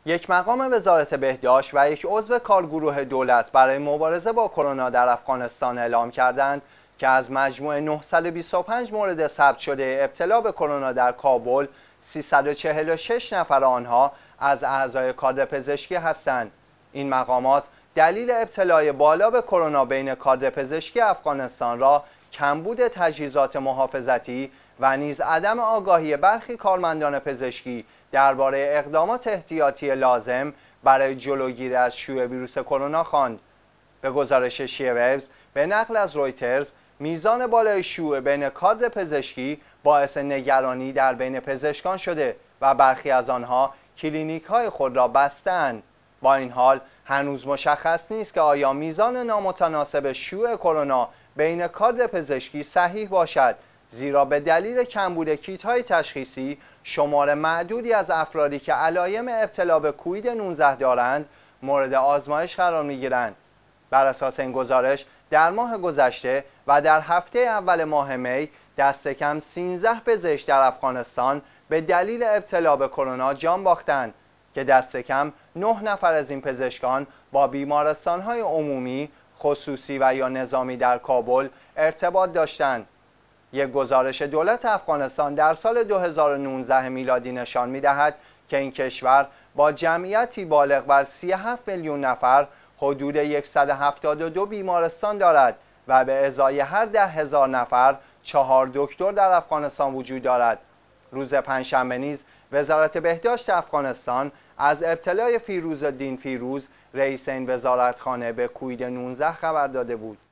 یک مقام وزارت بهداشت و یک عضو کارگروه دولت برای مبارزه با کرونا در افغانستان اعلام کردند که از مجموع 925 مورد ثبت شده ابتلا به کرونا در کابل، 346 نفر آنها از اعضای کادر پزشکی هستند. این مقامات دلیل ابتلای بالا به کرونا بین کادر پزشکی افغانستان را کمبود تجهیزات محافظتی و نیز عدم آگاهی برخی کارمندان پزشکی درباره اقدامات احتیاطی لازم برای جلوگیری از شیوع ویروس کرونا خواند. به گزارش شیوز به نقل از رویترز، میزان بالای شیوع بین کادر پزشکی باعث نگرانی در بین پزشکان شده و برخی از آنها کلینیک‌های خود را بسته‌اند. با این حال هنوز مشخص نیست که آیا میزان نامتناسب شیوع کرونا بین کادر پزشکی صحیح باشد، زیرا به دلیل کمبود کیت‌های تشخیصی شمار معدودی از افرادی که علایم ابتلا به کووید 19 دارند مورد آزمایش قرار می‌گیرند. بر اساس این گزارش در ماه گذشته و در هفته اول ماه می دست کم 13 پزشک در افغانستان به دلیل ابتلا به کرونا جان باختند که دست کم 9 نفر از این پزشکان با بیمارستان‌های عمومی، خصوصی و یا نظامی در کابل ارتباط داشتند. یک گزارش دولت افغانستان در سال 2019 میلادی نشان می‌دهد که این کشور با جمعیتی بالغ بر 37 میلیون نفر حدود 172 بیمارستان دارد و به ازای هر 10,000 نفر 4 دکتر در افغانستان وجود دارد. روز پنجشنبه نیز وزارت بهداشت افغانستان از ابتلای فیروزالدین فیروز رئیس این وزارتخانه به کووید 19 خبر داده بود.